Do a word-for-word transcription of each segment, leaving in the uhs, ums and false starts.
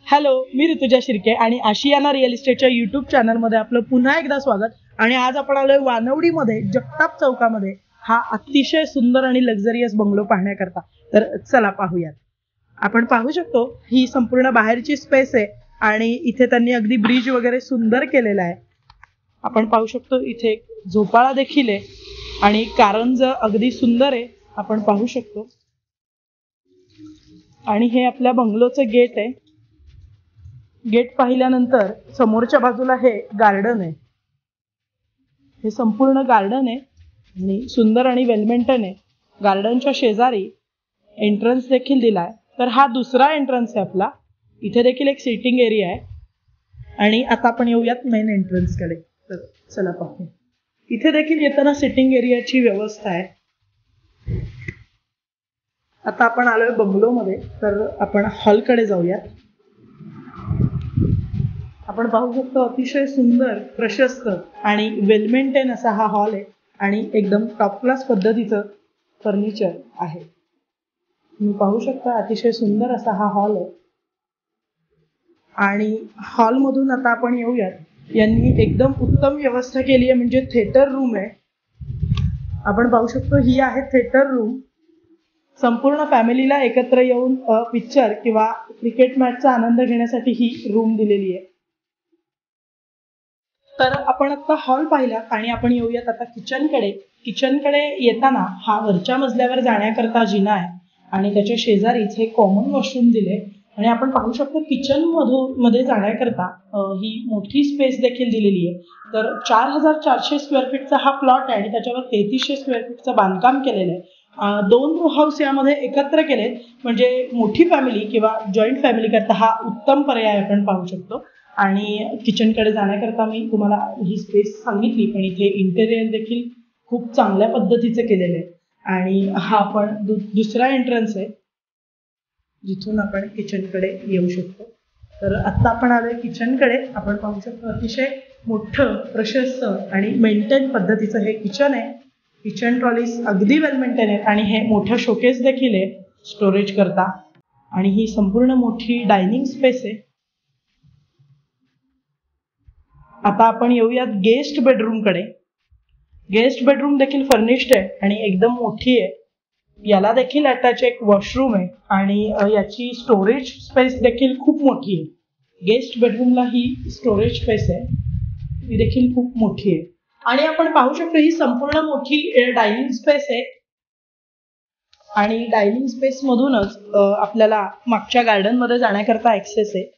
Hello, मी ऋतुजा शिर्के आणि Ashiana real इस्टेटच्या YouTube चॅनलमध्ये आपलं पुन्हा एकदा स्वागत. आणि आज आपण आलोय वानवडीमध्ये जगताप चौकामध्ये हा अतिशय सुंदर आणि लक्झरियस बंगलो पाहण्याकरता. तर चला पाहूयात. आपण पाहू शकतो ही संपूर्ण बाहेरची स्पेस आहे आणि इथे त्यांनी अगदी ब्रिज वगैरे सुंदर केलेला आहे. आपण पाहू शकतो इथे झोपाळा देखील आहे आणि कारंज अगदी सुंदर आहे आपण पाहू शकतो. आणि हे आपल्या बंगलोचं गेट आहे. गेट पाहिल्यानंतर समोरच्या बाजूला हे गार्डन आहे. हे संपूर्ण गार्डन आहे आणि सुंदर आणि वेल मेंटेन आहे. गार्डनच्या शेजारी एंट्रन्स देखील दिलाय. तर हा दुसरा एंट्रन्स आहे आपला. इथे देखील एक सिटिंग एरिया आहे. आणि आता आपण येऊयात मेन एंट्रन्स कडे. तर चला पाहू. इथे देखील येताना सिटिंग एरियाची व्यवस्था आहे. आता आपण आलोय बंगलो मध्ये. तर आपण हॉल कडे जाऊयात. आपण पाहू शकतो अतिशय सुंदर, प्रशस्त आणि वेल मेंटेन असा हा हॉल आहे आणि एकदम टॉप क्लास पद्धतीचं फर्निचर आहे. तुम्ही पाहू शकता अतिशय सुंदर असा हा हॉल आहे. आणि हॉल मधून आता आपण येऊयात. यांनी एकदम उत्तम व्यवस्था केली आहे, म्हणजे थिएटर रूम आहे. आपण पाहू शकतो ही आहे थिएटर रूम. संपूर्ण फॅमिलीला एकत्र येऊन पिक्चर किंवा क्रिकेट मॅचचा आनंद घेण्यासाठी ही रूम दिलेली आहे. तर आपण आता हॉल पाहिला आणि आपण येऊयात आता किचनकडे. किचनकडे येताना हा वरच्या मजल्यावर जाण्याकरता जिना आहे आणि त्याच्या शेजारीच हे कॉमन वॉशरूम दिले. आणि आपण पाहू शकतो किचन मधून मध्ये जाण्याकरता ही मोठी स्पेस देखील दिलेली आहे. तर चार हजार चारशे स्क्वेअर फीटचा हा प्लॉट आहे आणि त्याच्यावर तेहतीसशे स्क्वेअर फीटचं बांधकाम केलेलं आहे. दोन रो हाऊस यामध्ये एकत्र केलेत, म्हणजे मोठी फॅमिली किंवा जॉईंट फॅमिली करता हा उत्तम पर्याय आपण पाहू शकतो. आणि किचनकडे जाण्याकरता मी तुम्हाला ही स्पेस सांगितली, पण इथे इंटेरियर देखील खूप चांगल्या पद्धतीचं केलेलं आहे. आणि हा आपण दु दुसरा एंट्रन्स आहे जिथून आपण किचनकडे येऊ शकतो. तर आत्ता आपण आलोय किचनकडे. आपण पाहू शकतो अतिशय मोठं, प्रशस्त आणि मेंटेन पद्धतीचं हे किचन आहे. किचन ट्रॉलीज अगदी वेल मेंटेन आहेत आणि हे मोठं शोकेस देखील आहे स्टोरेज करता. आणि ही संपूर्ण मोठी डायनिंग स्पेस आहे. आता आपण येऊयात गेस्ट बेडरूम कडे. गेस्ट बेडरूम देखील फर्निश्ड आहे आणि एकदम मोठी आहे. याला देखील अटॅच एक वॉशरूम आहे आणि याची स्टोरेज स्पेस देखील खूप मोठी आहे. गेस्ट बेडरूमला ही स्टोरेज स्पेस आहे, ती देखील खूप मोठी आहे. आणि आपण पाहू शकतो ही संपूर्ण मोठी डायनिंग स्पेस आहे. आणि डायनिंग स्पेस मधूनच आपल्याला मागच्या गार्डन मध्ये जाण्याकरता ऍक्सेस आहे.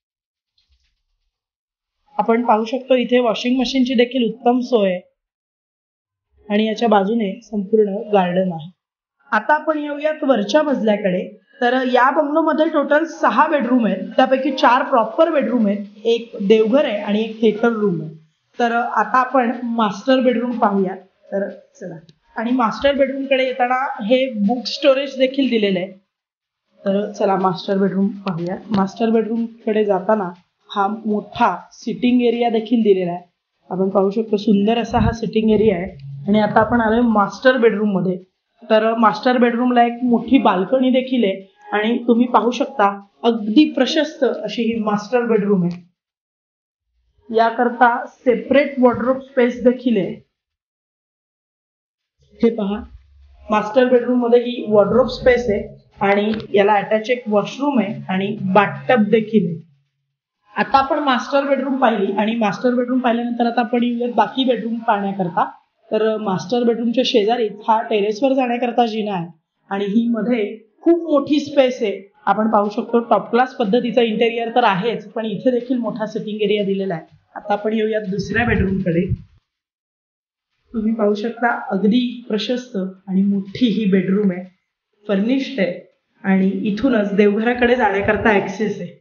आपण पाहू शकतो इथे वॉशिंग मशीनची देखील उत्तम सोय आहे आणि याच्या बाजूने संपूर्ण गार्डन आहे. आता आपण येऊयात वरच्या मजल्याकडे. तर या बंगलोमध्ये टोटल सहा बेडरूम आहेत. त्यापैकी चार प्रॉपर बेडरूम आहेत, एक देवघर आहे आणि एक थिएटर रूम आहे. तर आता आपण मास्टर बेडरूम पाहूयात. तर चला. आणि मास्टर बेडरूम कडे येताना हे बुक स्टोरेज देखील दिलेलं आहे. तर चला मास्टर बेडरूम पाहूयात. मास्टर बेडरूम कडे जाताना हा मोठा सिटिंग एरिया देखील दिलेला आहे. आपण पाहू शकतो सुंदर असा हा सिटिंग एरिया आहे. आणि आता आपण आलोय मास्टर बेडरूम मध्ये. तर मास्टर बेडरूमला एक मोठी बाल्कनी देखील आहे आणि तुम्ही पाहू शकता अगदी प्रशस्त अशी ही मास्टर बेडरूम आहे. याकरता सेपरेट वॉर्डरोब स्पेस देखील आहे. हे पहा, मास्टर बेडरूम मध्ये ही वॉर्डरोब स्पेस आहे आणि याला अटॅच एक वॉशरूम आहे आणि बाथटब देखील आहे. आता आपण मास्टर बेडरूम पाहिली आणि मास्टर बेडरूम पाहिल्यानंतर आता आपण येऊयात बाकी बेडरूम पाहण्याकरता. तर मास्टर बेडरूमच्या शेजारी हा टेरेसवर जाण्याकरता जिना आहे आणि ही मध्ये खूप मोठी स्पेस आहे. आपण पाहू शकतो टॉप क्लास पद्धतीचा इंटेरियर तर आहेच, पण इथे देखील मोठा सिटिंग एरिया दिलेला आहे. आता आपण येऊयात दुसऱ्या बेडरूम कडे. तुम्ही पाहू शकता अगदी प्रशस्त आणि मोठी ही बेडरूम आहे, फर्निश्ड आहे आणि इथूनच देवघराकडे जाण्याकरता ऍक्सेस आहे.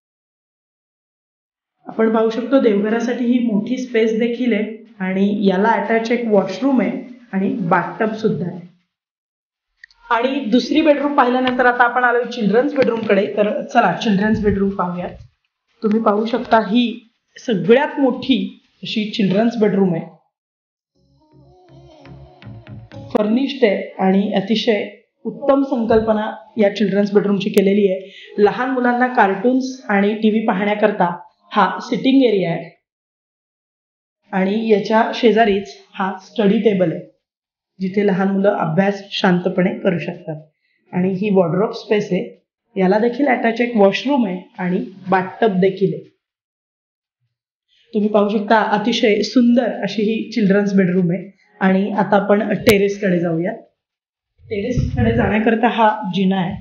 आपण पाहू शकतो देवघरासाठी ही मोठी स्पेस देखील आहे आणि याला अटॅच एक वॉशरूम आहे आणि बाथटब सुद्धा आहे. आणि दुसरी बेडरूम पाहिल्यानंतर आता आपण आलोय चिल्ड्रन्स बेडरूम कडे. तर चला चिल्ड्रन्स बेडरूम पाहूयात. तुम्ही पाहू शकता ही सगळ्यात मोठी अशी चिल्ड्रन्स बेडरूम आहे. फर्निश्ड आहे आणि अतिशय उत्तम संकल्पना या चिल्ड्रन्स बेडरूमची केलेली आहे. लहान मुलांना कार्टून्स आणि टीव्ही पाहण्याकरता हा सिटिंग एरिया आहे आणि याच्या शेजारीच हा स्टडी टेबल आहे जिथे लहान मुलं अभ्यास शांतपणे करू शकतात. आणि ही वॉर्डरोब स्पेस आहे. याला देखील अटॅच एक वॉशरूम आहे आणि बाथटब देखील आहे. तुम्ही पाहू शकता अतिशय सुंदर अशी ही चिल्ड्रन्स बेडरूम आहे. आणि आता आपण टेरेसकडे जाऊया. टेरेसकडे जाण्याकरता हा जिना आहे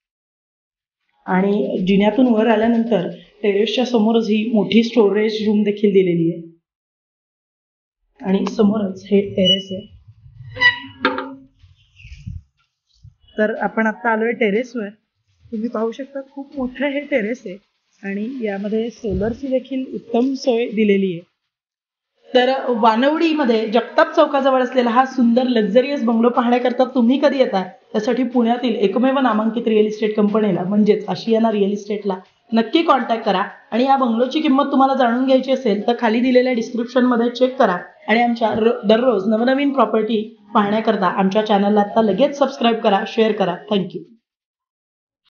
आणि जिन्यातून वर आल्यानंतर टेरेसच्या समोरच ही मोठी स्टोरेज रूम देखील दिलेली आहे आणि समोरच हे टेरेस आहे. तर आपण आता आलोय टेरेसवर. तुम्ही पाहू शकता खूप मोठं हे टेरेस आहे आणि यामध्ये सोलरची देखील उत्तम सोय दिलेली आहे. तर वानवडीमध्ये जगताप चौकाजवळ असलेला हा सुंदर लक्झरियस बंगलो पाहण्याकरता तुम्ही कधी येता त्यासाठी पुण्यातील एकमेव नामांकित रिअल इस्टेट कंपनीला म्हणजेच आशियाना रिअल इस्टेटला नक्की कॉन्टॅक्ट करा. आणि या बंगलोची किंमत तुम्हाला जाणून घ्यायची असेल तर खाली दिलेल्या डिस्क्रिप्शनमध्ये चेक करा आणि आमच्या दररोज नवनवीन प्रॉपर्टी पाहण्याकरता आमच्या चॅनलला आता लगेच सबस्क्राईब करा, शेअर करा. थँक्यू.